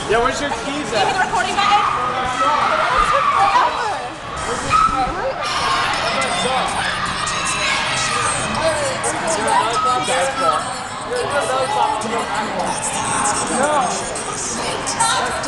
Yeah, where's your keys at? Give me the recording button. Forever.